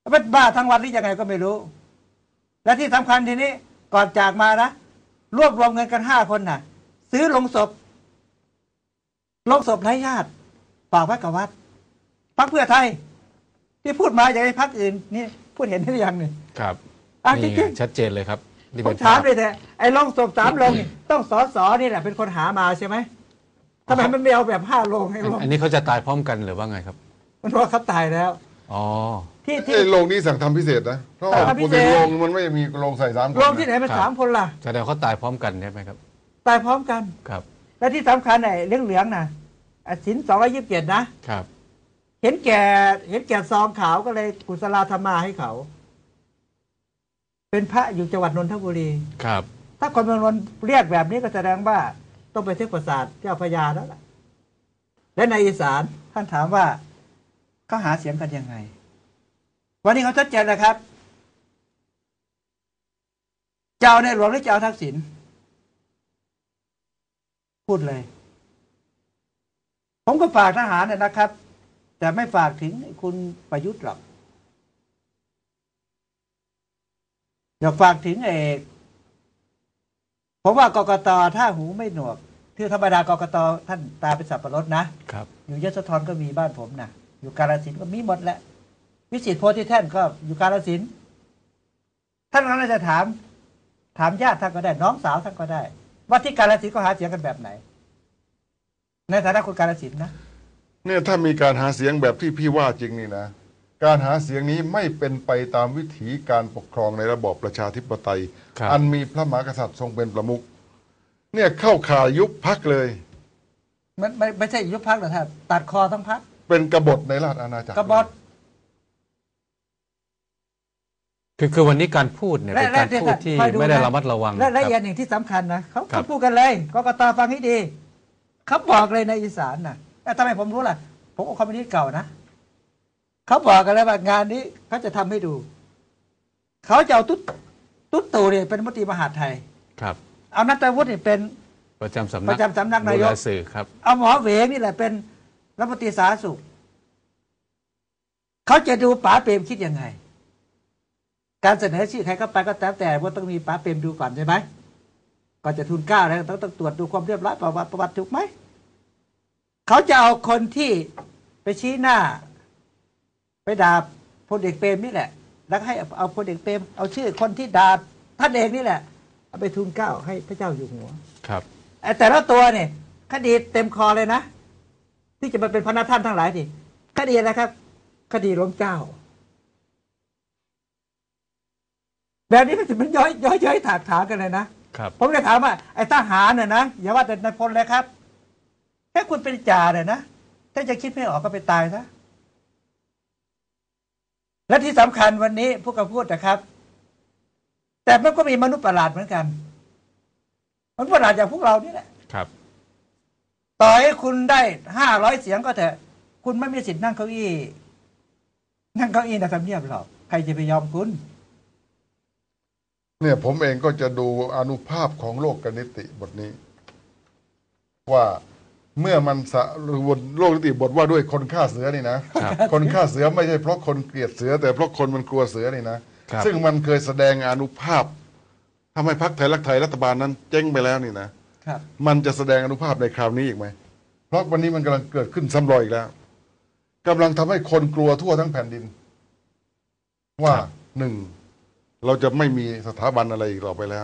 เป็นบ้าทั้งวันนี่ยังไงก็ไม่รู้และที่สำคัญทีนี้ก่อนจากมานะรวบรวมเงินกัน5 คนน่ะซื้อลงศพไร้ญาติฝากไว้กับวัดพรรคเพื่อไทยที่พูดมาอย่างไอ้พรรคอื่นนี่พูดเห็นหรือยังเนี่ยครับจริงชัดเจนเลยครับผมถามเลยแต่ไอ้ลงศพ3 โรงนี่ต้องสสนี่แหละเป็นคนหามาใช่ไหมทำไมมันไม่เอาแบบ5 โรงให้ลงอันนี้เขาจะตายพร้อมกันหรือว่าไงครับมันว่าเขาตายแล้วอ๋อที่โรงนี้สั่งทำพิเศษนะเพราะว่าปกติโรงมันไม่มีโรงใส่3 คนโรงที่ไหนมัน3 คนล่ะแสดงเขาตายพร้อมกันใช่ไหมครับตายพร้อมกันครับและที่สำคัญไอ้เหลืองน่ะสิน227นะครับเห็นแก่ซองขาวก็เลยกุศลธรรมาให้เขาเป็นพระอยู่จังหวัดนนทบุรีครับถ้าคนเมืองนนท์เรียกแบบนี้ก็แสดงว่าต้องไปเทพประสาทเจ้าพญาแล้วล่ะและในอีสานท่านถามว่าเขาหาเสียงกันยังไงวันนี้เขาชัดเจนนะครับเจ้าในหลวงหรือเจ้าทักษิณพูดเลยผมก็ฝากทหารนะครับแต่ไม่ฝากถึงคุณประยุทธ์หรอกอยากฝากถึงผมว่ากกต.ถ้าหูไม่หนวกคือธรรมดากกต.ท่านตาเป็นสับปะรดนะครับอยู่ยโสธรก็มีบ้านผมนะอยู่กาฬสินธุ์ก็มีหมดแหละวิสิตโพธิแท่นก็อยู่กาฬสินธุ์ท่านก็จะถามญาติท่านก็ได้น้องสาวท่านก็ได้ว่าที่กาฬสินธุ์ก็หาเสียงกันแบบไหนในฐานะคนกาฬสินธุ์นะเนี่ยถ้ามีการหาเสียงแบบที่พี่ว่าจริงนี่นะการหาเสียงนี้ไม่เป็นไปตามวิถีการปกครองในระบอบประชาธิปไตยอันมีพระมหากษัตริย์ทรงเป็นประมุขเนี่ยเข้าข่ายยุบพรรคเลยมันไม่ใช่ยุบพรรคหรอกครับตัดคอทั้งพรรคเป็นกบฏในราชอาณาจักรกบฏคือวันนี้การพูดเนี่ยเป็นการพูดที่ไม่ได้ระมัดระวังและอย่างหนึ่งที่สำคัญนะเขาพูดกันเลยกกต.ฟังให้ดีเขาบอกเลยในอีสานนะแต่ทำไมผมรู้ล่ะผมเอาคอมมิวนิสต์เก่านะเขาบอกกันแล้วว่างานนี้เขาจะทำให้ดูเขาจะเอาตุ๊ดตู่เนี่ยเป็นรัฐมนตรีมหาดไทยครับเอานัทวุฒิเนี่ยเป็นประจำสำนักนายกสื่อครับเอาหมอเหวงนี่แหละเป็นรัฐมนตรีสาธารณสุขเขาจะดูป๋าเปรมคิดยังไงการเสนอชื่อใครก็ไปก็แต่ว่าต้องมีป๋าเปรมดูก่อนใช่ไหมก่อนจะทุน9แล้วต้องตรวจดูความเรียบร้อยประวัติถูกไหมเขาจะเอาคนที่ไปชี้หน้าไปด่าพลเอกเปรมนี่แหละแล้วให้เอาพลเอกเปรมเอาชื่อคนที่ด่าท่านเองนี่แหละเอาไปทุน9ให้พระเจ้าอยู่หัวครับแต่ละตัวเนี่ยคดีเต็มคอเลยนะที่จะมาเป็นพระนาท่านทั้งหลายนี่คดีอะไรครับคดีล้มเจ้าแบบนี้มันย้อยถากถางกันเลยนะครับผมเลยถามว่าไอ้ทหารเนี่ยนะอย่าว่าแต่นายพลเลยครับแค่คุณเป็นจ่าเนี่ยนะถ้าจะคิดไม่ออกก็ไปตายซะและที่สำคัญวันนี้พวกเขาพูดนะครับแต่มันก็มีมนุษย์ประหลาดเหมือนกันมนุษย์ประหลาดอย่างพวกเรานี่แหละครับต่อให้คุณได้500 เสียงก็เถอะคุณไม่มีสิทธิ์นั่งเก้าอี้ในทำเนียบหรอกใครจะไปยอมคุณเนี่ยผมเองก็จะดูอานุภาพของโลกกนิติบทนี้ว่าเมื่อมันโลกนิติบทว่าด้วยคนฆ่าเสือนี่นะคนฆ่าเสือไม่ใช่เพราะคนเกลียดเสือแต่เพราะคนมันกลัวเสือนี่นะซึ่งมันเคยแสดงอานุภาพทำให้พรรคไทยรักไทยรัฐบาลนั้นเจ๊งไปแล้วนี่นะมันจะแสดงอานุภาพในคราวนี้อีกไหมเพราะวันนี้มันกำลังเกิดขึ้นซ้ำรอยอีกแล้วกำลังทำให้คนกลัวทั่วทั้งแผ่นดินว่า1เราจะไม่มีสถาบันอะไรอีกต่อไปแล้ว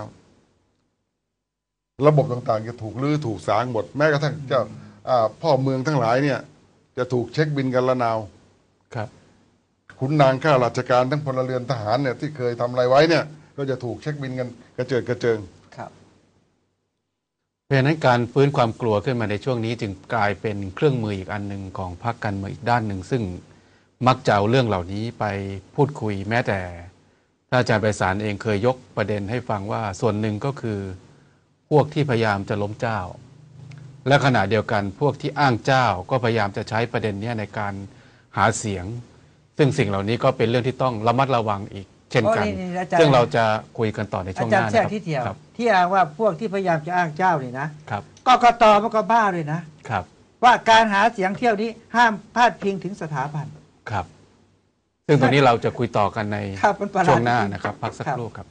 ระบบต่างๆจะถูกลื้อถูกสางหมดแม้กระทั่งเจ้าพ่อเมืองทั้งหลายเนี่ยจะถูกเช็คบินกันละนาวครับขุนนางข้าราชการทั้งพลเรือนทหารเนี่ยที่เคยทำอะไรไว้เนี่ยก็จะถูกเช็คบินกันกระเจิดกระเจิงครับเพราะฉะนั้นการฟื้นความกลัวขึ้นมาในช่วงนี้จึงกลายเป็นเครื่องมืออีกอันหนึ่งของพรรคการเมืองอีกด้านหนึ่งซึ่งมักจะเอาเรื่องเหล่านี้ไปพูดคุยแม้แต่ท่านอาจารย์ไพศาลเองเคยยกประเด็นให้ฟังว่าส่วนหนึ่งก็คือพวกที่พยายามจะล้มเจ้าและขณะเดียวกันพวกที่อ้างเจ้าก็พยายามจะใช้ประเด็นนี้ในการหาเสียงซึ่งสิ่งเหล่านี้ก็เป็นเรื่องที่ต้องระมัดระวังอีกเช่นกันซึ่งเราจะคุยกันต่อในช่วงหน้านะครับอาจารย์แทรกที่เดียวที่อ้างว่าพวกที่พยายามจะอ้างเจ้านี่นะครับกกต.มันก็บ้าเลยนะครับว่าการหาเสียงเที่ยวนี้ห้ามพาดพิงถึงสถาบันครับซึ่งตรงนี้เราจะคุยต่อกันในครับมันประหลาดช่วงหน้าจริงๆนะครับ พักสักครับครู่ครับ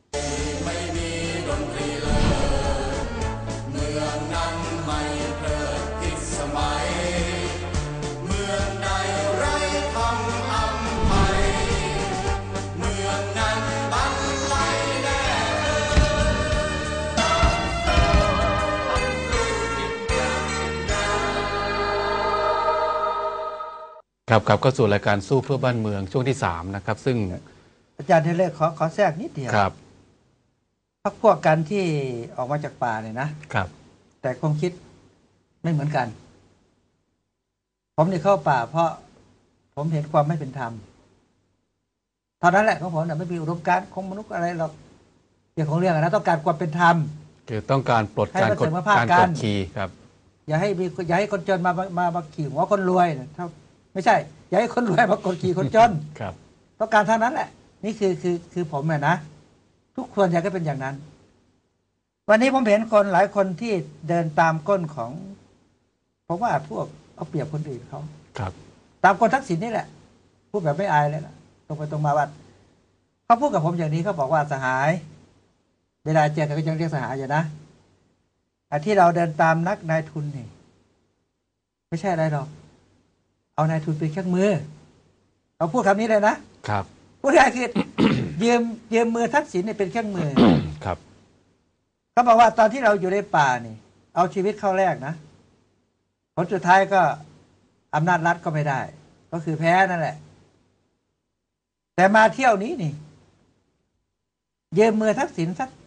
ครับก็สู่รายการสู้เพื่อบ้านเมืองช่วงที่3นะครับซึ่งอาจารย์เทเลอร์ขอแทรกนิดเดียวครับพักพวกกันที่ออกมาจากป่าเนี่ยนะครับ แต่ความคิดไม่เหมือนกัน ผมนี่เข้าป่า เพราะผมเห็นความไม่เป็นธรรมเท่านั้นแหละของผมน่ะไม่มีอุดมการณ์ของมนุษย์อะไรหรอกเรื่องของเรื่องนะต้องการความเป็นธรรมคือต้องการปลดให้การมันกดเสมอภาคการกักนดขี่ครับอย่าให้คนจนมาขี่หัวคนรวยนะถ้าไม่ใช่ อย่าให้คนรวยมากดขี่คนจนครับต้องการเท่านั้นแหละ นี่คือผมนะทุกคนอยากให้เป็นอย่างนั้น วันนี้ผมเห็นคนหลายคนที่เดินตามก้นของผมว่าพวกเอาเปรียบคนอื่นเขาครับตามคนทักษิณนี่แหละพูดแบบไม่อายเลยล่ะตรงไปตรงมาว่าเขาพูดกับผมอย่างนี้เขาบอกว่าสหาย เวลาเจอกันก็ยังเรียกสหายอยู่นะที่เราเดินตามนักนายทุนนี่ไม่ใช่อะไรหรอกเอานายทุนเป็นเครื่องมือเขาพูดคำนี้เลยนะครับ พูดง่ายคือ ยืมมือทักษิณเนี่ยเป็นเครื่องมือครับเขาบอกว่าตอนที่เราอยู่ในป่านี่เอาชีวิตเข้าแลกนะผลสุดท้ายก็อำนาจรัฐก็ไม่ได้ ก็คือแพ้นั่นแหละ แต่มาเที่ยวนี้นี่ยืมมือทักษิณสัก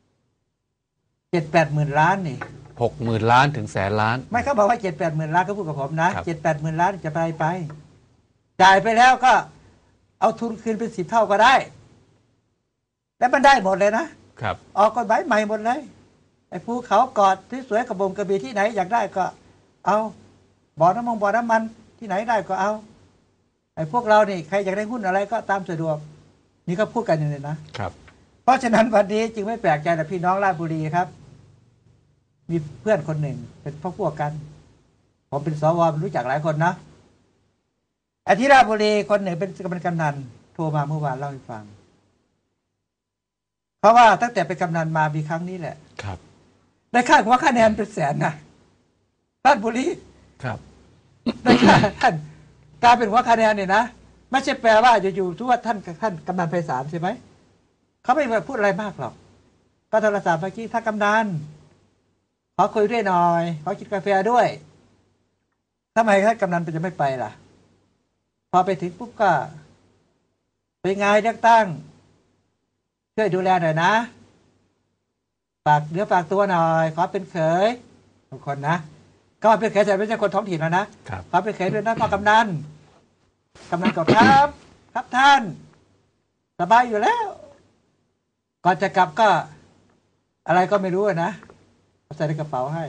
7-8 หมื่นล้านนี่ 60,000 ล้านถึง100,000 ล้านไม่เขาบอกว่า7-8 หมื่นล้านเขาพูดกับผมนะ7-8 หมื่นล้านจะไปจ่ายไปแล้วก็เอาทุนคืนเป็น10 เท่าก็ได้ แล้วมันได้หมดเลยนะครับ ออกกฎหมายใหม่หมดเลยไอ้ภูเขากอดที่สวยกระบงกระบี่ที่ไหนอยากได้ก็เอาบ่อน้ำมันที่ไหนได้ก็เอาไอ้พวกเรานี่ใครอยากได้หุ้นอะไรก็ตามสะดวกนี่ก็พูดกันอย่างนี้นะครับ เพราะฉะนั้นวันนี้จึงไม่แปลกใจนะพี่น้องราชบุรีครับ มีเพื่อนคนหนึ่งเป็นพวกกัน ผมเป็นสวรู้จักหลายคนนะไอ้ที่ราชบุรีคนหนึ่งเป็นกำนันโทรมาเมื่อวานเล่าให้ฟังเพราะว่าตั้งแต่เป็นกำนันมามีครั้งนี้แหละครับได้ค่าหัวคะแนนเป็นแสนนะราชบุรีครับได้ค่าท่านการเป็นหัวคะแนนเนี่ยนะไม่ใช่แปลว่าอยู่ๆทุกว่าท่านกำนันไพศาลใช่ไหมเขาไม่พูดอะไรมากหรอกก็โทรศัพท์เมื่อกี้ท่านกำนันขอคุยด้วยหน่อยขอกินกาแฟด้วยทำไมท่านกำนันจะไม่ไปล่ะพอไปถึงปุ๊บก็เป็นไงเลือกตั้งช่วยดูแลหน่อยนะฝากเนื้อฝากตัวหน่อยขอเป็นเขยทุกคนนะก็เป็นเขยแต่ไม่ใช่คนท้องถิ่นแล้วนะครับ ขอเป็นเขยด้วยนะพ่อกำนันก็ครับครับท่านสบายอยู่แล้วก่อนจะกลับก็อะไรก็ไม่รู้นะใส่ในกระเป๋าให้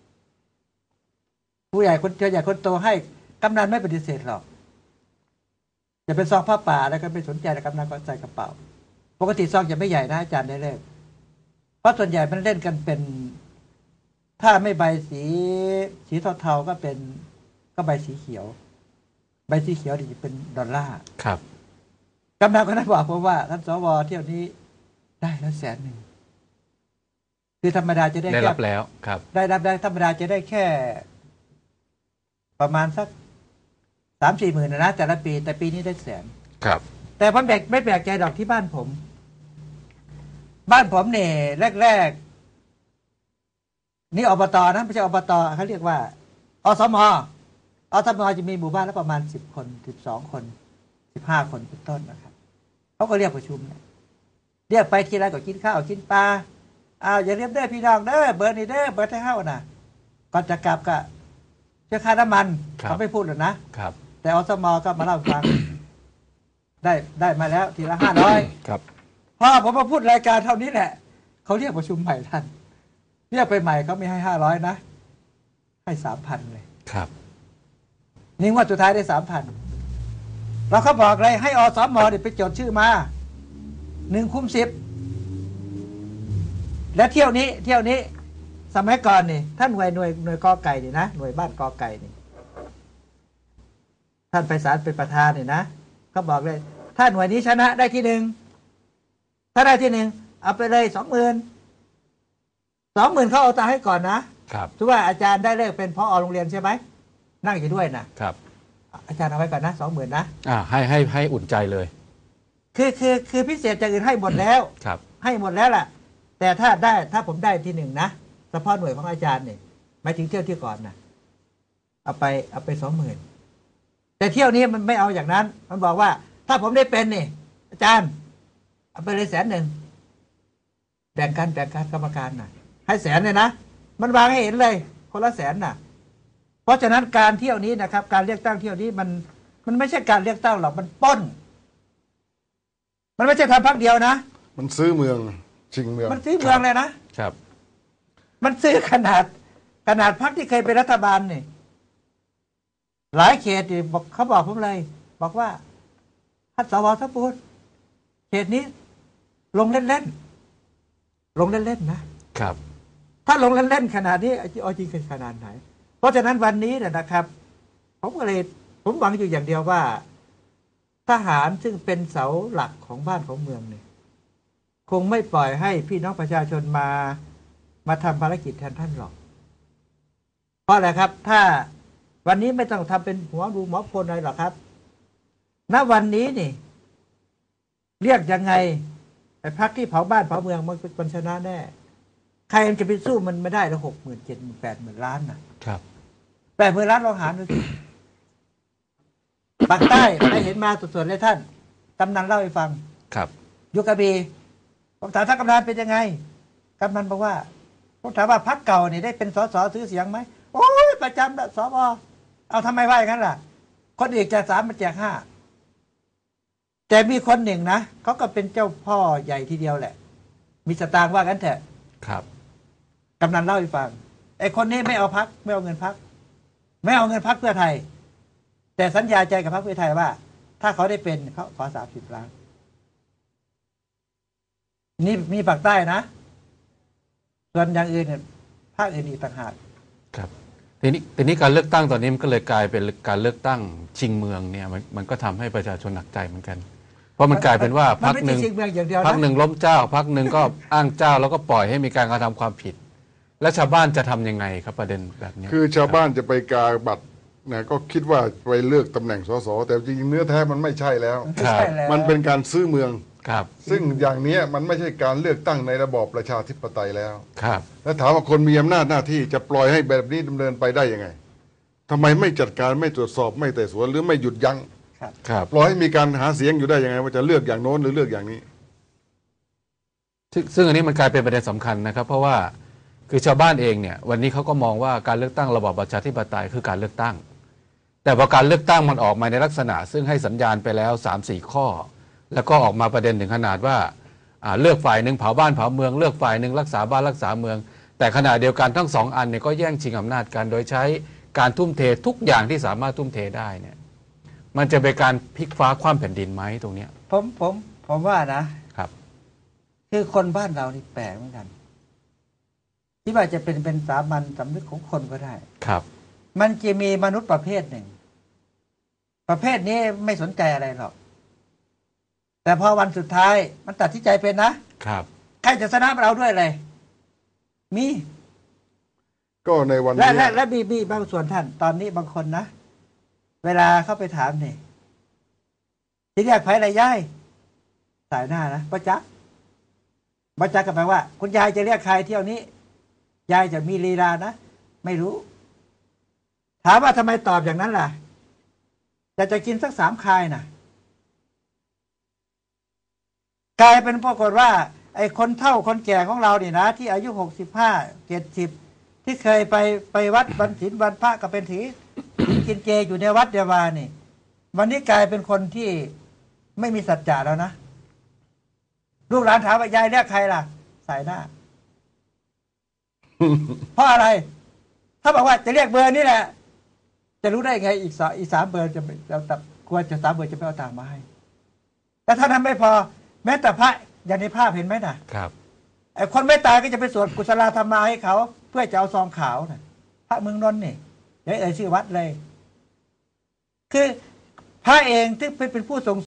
ผู้ใหญ่คนโตให้กำนันไม่ปฏิเสธหรอกจะเป็นซองผ้าป่าแล้วก็ไม่สนใจแต่กำนันก็ใส่กระเป๋าปกติซองจะไม่ใหญ่นะอาจารย์ได้เลยเพราะส่วนใหญ่มันเล่นกันเป็นถ้าไม่ใบสีเทาๆก็เป็นก็ใบสีเขียวใบสีเขียวนี่จะเป็นดอลลาร์ครับกำนันก็ได้บอกผมว่าท่านสวเที่ยวนี้ได้แล้ว100,000คือธรรมดาจะได้ได้แค่รับแล้วครับได้ธรรมดาจะได้แค่ประมาณสัก3-4 หมื่นนะแต่ละปีแต่ปีนี้ได้100,000 ครับแต่ผมไม่แปลกใจดอกที่บ้านผมเนี่ยแรกนี่อบตนะไม่ใช่อบตเขาเรียกว่าอสมจะมีหมู่บ้านแล้วประมาณ10 คน12 คน15 คนเป็นต้นนะครับเขาก็เรียกประชุมเรียกไปทีไรก็กินข้าวกินปลาอย่าเรียบเด้อพี่น้องเด้อเบอร์นี่เด้อเบอร์ที่เฮ้านะก่อนจะกลับก็เชื่อค่าน้ำมันเขาไม่พูดหรอกนะครับ แต่อสมก็มาเล่าให้ฟัง ได้มาแล้วทีละ500 ครับพอผมมาพูดรายการเท่านี้แหละเขาเรียกประชุมใหม่ท่านเรียกไปใหม่เขาไม่ให้500นะให้ 3,000 เลยครับนี่ว่าสุดท้ายได้ 3,000เราเขาบอกเลยให้อสมไปจดชื่อมา1 คุม 10และเที่ยวนี้สมัยก่อนนี่ท่านหน่วยกอไก่นี่นะหน่วยบ้านกอไก่นี่ท่านไพศาลเป็นประธานนี่นะเขาบอกเลย ถ้าหน่วยนี้ชนะได้ที่หนึ่งถ้าได้ที่หนึ่งเอาไปเลย20,000เขาเอาตังค์ให้ก่อนนะครับถือว่าอาจารย์ได้เลิกเป็นผอ.โรงเรียนใช่ไหมนั่งอยู่ด้วยนะครับ อาจารย์เอาไว้ก่อนนะ20,000นะให้อุ่นใจเลยคือพิเศษจากอื่นให้หมดแล้วครับให้หมดแล้วล่ะแต่ถ้าผมได้ที่หนึ่งนะเฉพาะหน่วยของอาจารย์เนี่ยหมายถึงเที่ยวที่ก่อนนะเอาไป20,000แต่เที่ยวนี้มันไม่เอาอย่างนั้นมันบอกว่าถ้าผมได้เป็นนี่อาจารย์เอาไปเลย100,000แบ่งกันกรรมการน่ะให้100,000เลยนะมันวางให้เห็นเลยคนละ100,000น่ะเพราะฉะนั้นการเที่ยวนี้นะครับการเลือกตั้งเที่ยวนี้มันไม่ใช่การเลือกตั้งหรอกมันปล้นมันไม่ใช่ทำพรรคเดียวนะมันซื้อเมืองชิงเมืองมันซื้อเมืองเลยนะครับมันซื้อขนาดพรรคที่เคยเป็นรัฐบาลนี่หลายเขตบอกเขาบอกผมเลยบอกว่าท่านสว.ทัพพูดเขตนี้ลงเล่นนะครับถ้าลงเล่นขนาดนี้เอาจริงขนาดไหนเพราะฉะนั้นวันนี้เนี่ยนะครับผมหวังอยู่อย่างเดียวว่าทหารซึ่งเป็นเสาหลักของบ้านของเมืองเนี่ยคงไม่ปล่อยให้พี่น้องประชาชนมาทำภารกิจแทนท่านหรอกเพราะอะไรครับถ้าวันนี้ไม่ต้องทำเป็นหัวรูหมอพลอะไรหรอกครับณวันนี้นี่เรียกยังไงไอ้พรรคที่เผาบ้านเผาเมืองมันชนะแน่ใครมันจะไปสู้มันไม่ได้ละ60,000 70,000 80,000 ล้านนะครับ80,000 ล้านลองหารดูสิปากใต้ได้เห็นมาสดๆเลยท่านกำนันเล่าให้ฟังครับอยู่กระบี่ผมถามท่านกำนันเป็นยังไงกำนันบอกว่าผมถามว่าพรรคเก่านี่ได้เป็นสสซื้อเสียงไหมโอ้ยประจำละสว.เอาทำไมว่าอย่างนั้นล่ะคนอื่นแจก3มันแจก5แต่มีคนหนึ่งนะเขาก็เป็นเจ้าพ่อใหญ่ทีเดียวแหละมีสตางค์ว่ากันเถอะครับกำนันเล่าให้ฟังไอ้คนนี้ไม่เอาพรรคไม่เอาเงินพรรคไม่เอาเงินพรรคเพื่อไทยแต่สัญญาใจกับพรรคเพื่อไทยว่าถ้าเขาได้เป็นเขาขอ30 ล้านนี่มีปากใต้นะส่วนอย่างอื่นเนี่ยภาคอื่นอีกต่างหากครับทีนี้การเลือกตั้งตอนนี้มันก็เลยกลายเป็นการเลือกตั้งชิงเมืองเนี่ยมันก็ทำให้ประชาชนหนักใจเหมือนกันเพราะมันกลายเป็นว่าพรรคหนึ่งล้มเจ้าพรรคหนึ่งก็อ้างเจ้าแล้วก็ปล่อยให้มีการกระทำความผิดและชาวบ้านจะทำยังไงครับประเด็นแบบนี้คือชาวบ้านจะไปกาบัตรนะก็คิดว่าไปเลือกตำแหน่งสสแต่จริงๆเนื้อแท้มันไม่ใช่แล้วมันเป็นการซื้อเมืองครับซึ่งอย่างนี้มันไม่ใช่การเลือกตั้งในระบอบประชาธิปไตยแล้วครับแล้วถามว่าคนมีอำนาจหน้าที่จะปล่อยให้แบบนี้ดำเนินไปได้ยังไงทำไมไม่จัดการไม่ตรวจสอบไม่ไต่สวนหรือไม่หยุดยั้งครับปล่อยให้มีการหาเสียงอยู่ได้ยังไงว่าจะเลือกอย่างโน้นหรือเลือกอย่างนี้ซึ่งอันนี้มันกลายเป็นประเด็นสำคัญนะครับเพราะว่าคือชาวบ้านเองเนี่ยวันนี้เขาก็มองว่าการเลือกตั้งระบอบประชาธิปไตยคือการเลือกตั้งแต่พอการเลือกตั้งมันออกมาในลักษณะซึ่งให้สัญญาณไปแล้ว 3-4 ข้อแล้วก็ออกมาประเด็นถึงขนาดว่าเลือกฝ่ายหนึ่งเผาบ้านเผาเมืองเลือกฝ่ายหนึ่งรักษาบ้านรักษาเมืองแต่ขณะเดียวกันทั้ง2 อันเนี่ยก็แย่งชิงอำนาจกันโดยใช้การทุ่มเททุกอย่างที่สามารถทุ่มเทได้เนี่ยมันจะเป็นการพลิกฟ้าคว่ำแผ่นดินไหมตรงเนี้ยผมว่านะครับคือคนบ้านเรานี่แปลกเหมือนกันที่ว่าจะเป็นสามัญสำนึกของคนก็ได้ครับมันจะมีมนุษย์ประเภทหนึ่งประเภทนี้ไม่สนใจอะไรหรอกแต่พอวันสุดท้ายมันตัดสินใจเป็นนะครับใครจะชนะเราด้วยเลยมีก็ในวันนี้และมีบางส่วนท่านตอนนี้บางคนนะเวลาเข้าไปถามนี่ที่เรียกไผ่อะไรยายสายหน้านะป้าจ๊กก็แปลว่าคุณยายจะเรียกใครเที่ยวนี้ยายจะมีลีลานะไม่รู้ถามว่าทำไมตอบอย่างนั้นล่ะจะกินสัก3 คายนะกลายเป็นปรากฏว่าไอ้คนเฒ่าคนแก่ของเราเนี่ยนะที่อายุ65 70ที่เคยไปวัดบรรศีลวันพระก็เป็นถือกินเจอยู่ในวัดเดียวานี่วันนี้กลายเป็นคนที่ไม่มีสัจจะแล้วนะลูกหลานถามว่ายายเรียกใครล่ะสายหน้า เพราะอะไรถ้าบอกว่าจะเรียกเบอร์นี่แหละจะรู้ได้ไงอีก3 เบอร์จะกลัวจะ3 เบอร์จะไม่เอาตังค์มาให้แต่ถ้านั้นไม่พอแม้แต่พระอย่างในภาพเห็นไหมครับไอ้คนไม่ตายก็จะไปสวดกุศลธรรมาให้เขาเพื่อจะเอาซองขาวนะพระเมืองนนท์นี่อย่าชื่อวัดเลยคือพระเองที่เป็นผู้ทรง